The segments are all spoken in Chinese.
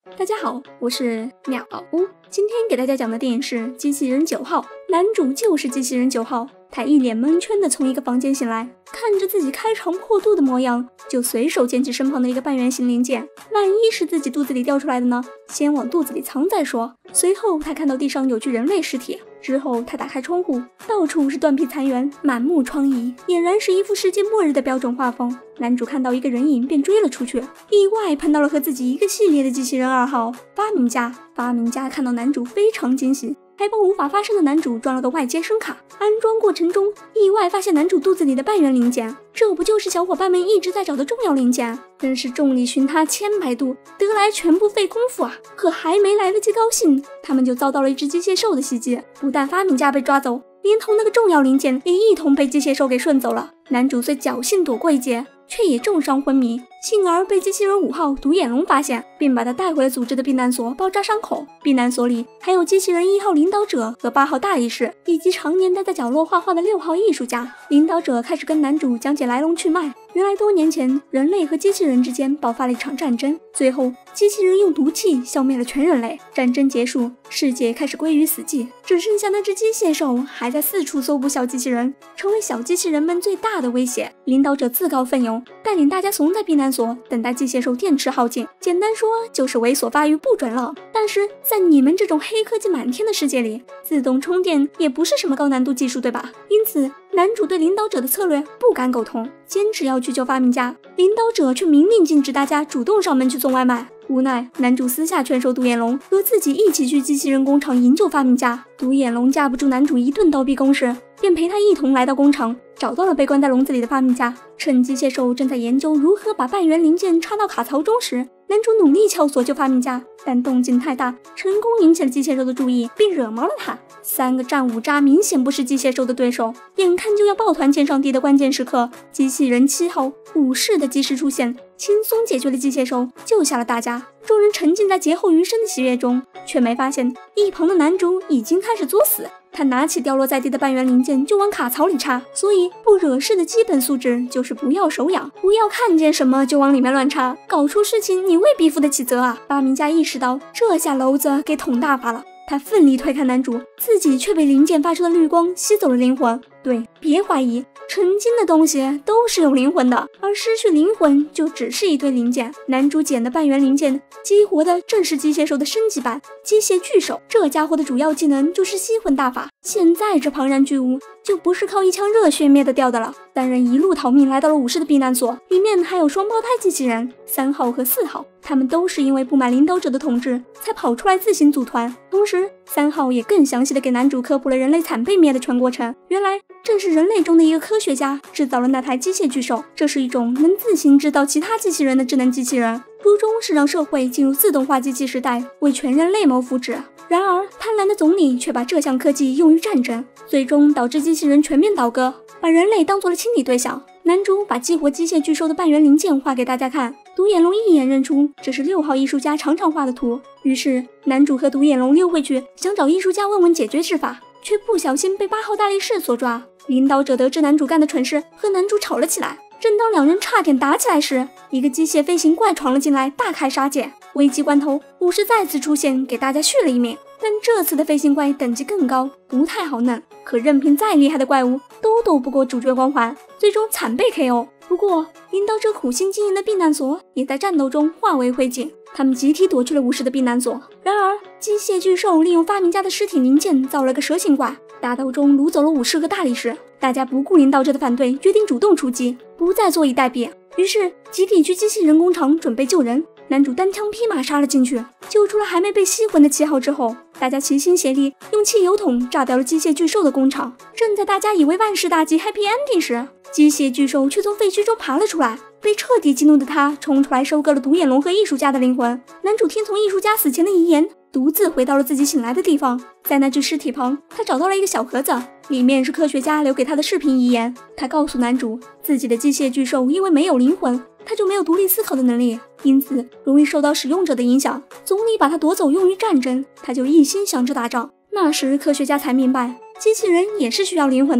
大家好，我是妙宝屋。今天给大家讲的电影是《机器人9号》，男主就是机器人9号。他一脸蒙圈的从一个房间醒来，看着自己开肠破肚的模样，就随手捡起身旁的一个半圆形零件。万一是自己肚子里掉出来的呢？先往肚子里藏再说。随后他看到地上有具人类尸体，之后他打开窗户，到处是断壁残垣，满目疮痍，俨然是一副世界末日的标准画风。男主看到一个人影便追了出去，意外碰到了和自己一个系列的机器人2号发明家。发明家看到男主非常惊喜，还帮无法发声的男主装了个外接声卡。安装过程中意外发现男主肚子里的半圆零件，这不就是小伙伴们一直在找的重要零件？真是众里寻他千百度，得来全不费功夫啊！可还没来得及高兴，他们就遭到了一只机械兽的袭击，不但发明家被抓走，连同那个重要零件也一同被机械兽给顺走了。男主虽侥幸躲过一劫，却也重伤昏迷，幸而被机器人5号独眼龙发现，并把他带回了组织的避难所包扎伤口。避难所里还有机器人1号领导者和8号大力士，以及常年待在角落画画的6号艺术家。领导者开始跟男主讲解来龙去脉。原来多年前，人类和机器人之间爆发了一场战争，最后机器人用毒气消灭了全人类。战争结束，世界开始归于死寂，只剩下那只机械兽还在四处搜捕小机器人，成为小机器人们最大的威胁。领导者自告奋勇，带领大家怂在避难所，等待机械兽电池耗尽。简单说就是猥琐发育不准了。但是在你们这种黑科技满天的世界里，自动充电也不是什么高难度技术，对吧？因此男主对领导者的策略不敢苟同，坚持要去救发明家。领导者却明令禁止大家主动上门去送外卖。无奈男主私下劝说独眼龙和自己一起去机器人工厂营救发明家。独眼龙架不住男主一顿倒逼攻势，便陪他一同来到工厂，找到了被关在笼子里的发明家。趁机械兽正在研究如何把半圆零件插到卡槽中时，男主努力撬锁救发明家，但动静太大，成功引起了机械兽的注意，并惹毛了他。3个战五渣明显不是机械兽的对手，眼看就要抱团见上帝的关键时刻，机器人7号武士的及时出现，轻松解决了机械兽，救下了大家。众人沉浸在劫后余生的喜悦中，却没发现一旁的男主已经开始作死。他拿起掉落在地的半圆零件就往卡槽里插，所以不惹事的基本素质就是不要手痒，不要看见什么就往里面乱插，搞出事情你未必负得起责啊！发明家意识到这下篓子给捅大发了，他奋力推开男主，自己却被零件发出的绿光吸走了灵魂。对，别怀疑，成精的东西都是有灵魂的，而失去灵魂就只是一堆零件。男主捡的半圆零件激活的正是机械兽的升级版机械巨手，这家伙的主要技能就是吸魂大法。现在这庞然巨物就不是靠一腔热血灭得掉的了。3人一路逃命来到了武士的避难所，里面还有双胞胎机器人3号和4号，他们都是因为不满领导者的统治才跑出来自行组团。同时3号也更详细的给男主科普了人类惨被灭的全过程。原来正是人类中的一个科学家制造了那台机械巨兽，这是一种能自行制造其他机器人的智能机器人，初衷是让社会进入自动化机器时代，为全人类谋福祉。然而贪婪的总理却把这项科技用于战争，最终导致机器人全面倒戈，把人类当作了清理对象。男主把激活机械巨兽的半圆零件画给大家看，独眼龙一眼认出这是6号艺术家常常画的图，于是男主和独眼龙溜回去想找艺术家问问解决之法，却不小心被8号大力士所抓。领导者得知男主干的蠢事，和男主吵了起来。正当2人差点打起来时，一个机械飞行怪闯了进来，大开杀戒。危急关头，武士再次出现，给大家续了一命。但这次的飞行怪等级更高，不太好弄，可任凭再厉害的怪物都斗不过主角光环，最终惨被 KO。不过领导者苦心经营的避难所也在战斗中化为灰烬，他们集体躲去了武士的避难所。然而机械巨兽利用发明家的尸体零件造了个蛇形怪，打斗中掳走了武士和大力士。大家不顾领导者的反对，决定主动出击，不再坐以待毙，于是集体去机器人工厂准备救人。男主单枪匹马杀了进去，救出了还没被吸魂的7号之后，大家齐心协力用汽油桶炸掉了机械巨兽的工厂。正在大家以为万事大吉 Happy Ending 时，机械巨兽却从废墟中爬了出来，被彻底激怒的他冲出来收割了独眼龙和艺术家的灵魂。男主听从艺术家死前的遗言，独自回到了自己醒来的地方。在那具尸体旁，他找到了一个小盒子，里面是科学家留给他的视频遗言。他告诉男主，自己的机械巨兽因为没有灵魂，他就没有独立思考的能力，因此容易受到使用者的影响。总理把他夺走用于战争，他就一心想着打仗。那时科学家才明白，机器人也是需要灵魂的，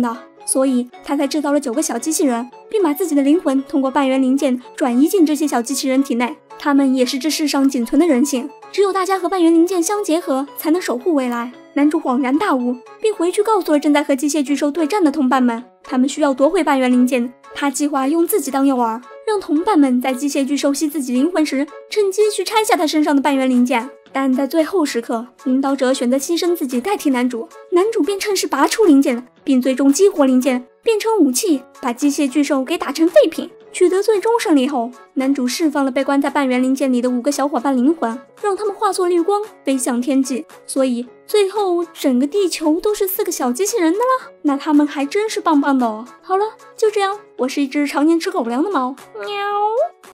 所以他才制造了9个小机器人，并把自己的灵魂通过半圆灵剑转移进这些小机器人体内。他们也是这世上仅存的人性，只有大家和半圆灵剑相结合，才能守护未来。男主恍然大悟，并回去告诉了正在和机械巨兽对战的同伴们，他们需要夺回半圆灵剑。他计划用自己当诱饵，让同伴们在机械巨兽吸自己灵魂时，趁机去拆下他身上的半圆灵剑。但在最后时刻，领导者选择牺牲自己代替男主，男主便趁势拔出灵剑，并最终激活灵剑，变成武器，把机械巨兽给打成废品。取得最终胜利后，男主释放了被关在半圆灵剑里的5个小伙伴灵魂，让他们化作绿光飞向天际。所以最后整个地球都是4个小机器人的了，那他们还真是棒棒的哦。好了，就这样，我是一只常年吃狗粮的猫，喵。